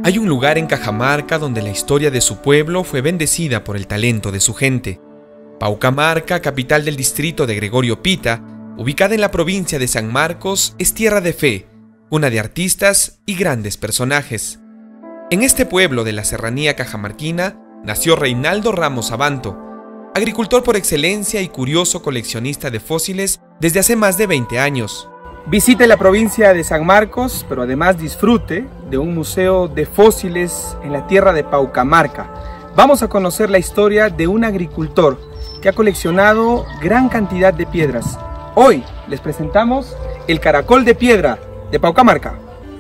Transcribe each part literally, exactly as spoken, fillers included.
Hay un lugar en Cajamarca donde la historia de su pueblo fue bendecida por el talento de su gente. Paucamarca, capital del distrito de Gregorio Pita, ubicada en la provincia de San Marcos, es tierra de fe, cuna de artistas y grandes personajes. En este pueblo de la serranía cajamarquina nació Reinaldo Ramos Abanto, agricultor por excelencia y curioso coleccionista de fósiles desde hace más de veinte años. Visite la provincia de San Marcos, pero además disfrute de un museo de fósiles en la tierra de Paucamarca. Vamos a conocer la historia de un agricultor que ha coleccionado gran cantidad de piedras. Hoy les presentamos el caracol de piedra de Paucamarca.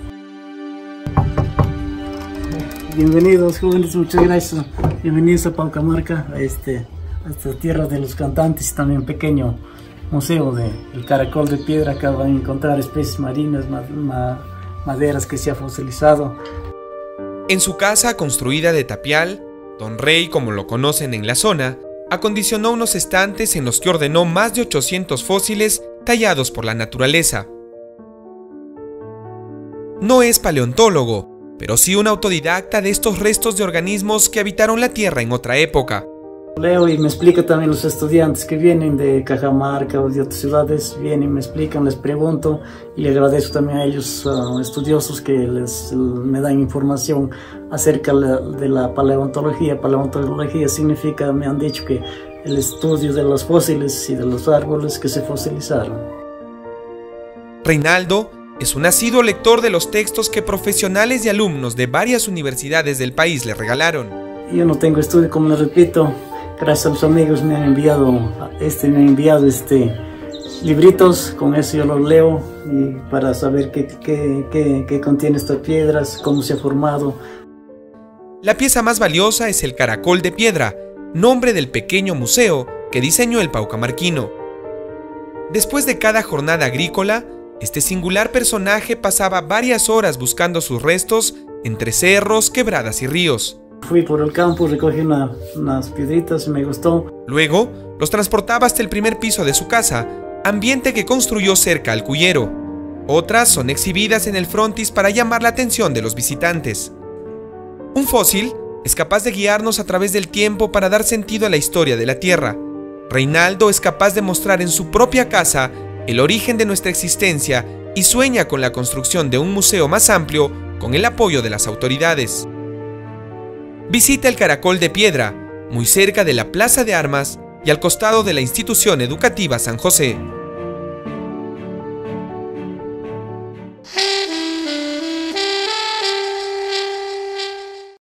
Bienvenidos jóvenes, muchas gracias. Bienvenidos a Paucamarca, a, este, a esta tierra de los cantantes, también pequeño museo del caracol de piedra. Acá van a encontrar especies marinas, ma ma maderas que se ha fosilizado. En su casa construida de tapial, Don Rey, como lo conocen en la zona, acondicionó unos estantes en los que ordenó más de ochocientos fósiles tallados por la naturaleza. No es paleontólogo, pero sí un autodidacta de estos restos de organismos que habitaron la Tierra en otra época. Leo y me explica también los estudiantes que vienen de Cajamarca o de otras ciudades, vienen, me explican, les pregunto y le agradezco también a ellos, uh, estudiosos, que les, me dan información acerca de la paleontología. Paleontología significa, me han dicho, que el estudio de los fósiles y de los árboles que se fosilizaron. Reinaldo es un asiduo lector de los textos que profesionales y alumnos de varias universidades del país le regalaron. Yo no tengo estudio, como les repito. Gracias a los amigos me han enviado, este, me han enviado este, libritos, con eso yo los leo y para saber qué, qué, qué, qué contiene estas piedras, cómo se ha formado. La pieza más valiosa es el caracol de piedra, nombre del pequeño museo que diseñó el paucamarquino. Después de cada jornada agrícola, este singular personaje pasaba varias horas buscando sus restos entre cerros, quebradas y ríos. Fui por el campo, recogí una, unas piedritas y me gustó. Luego, los transportaba hasta el primer piso de su casa, ambiente que construyó cerca al cuyero. Otras son exhibidas en el frontis para llamar la atención de los visitantes. Un fósil es capaz de guiarnos a través del tiempo para dar sentido a la historia de la Tierra. Reinaldo es capaz de mostrar en su propia casa el origen de nuestra existencia y sueña con la construcción de un museo más amplio con el apoyo de las autoridades. Visita el Caracol de Piedra, muy cerca de la Plaza de Armas y al costado de la Institución Educativa San José.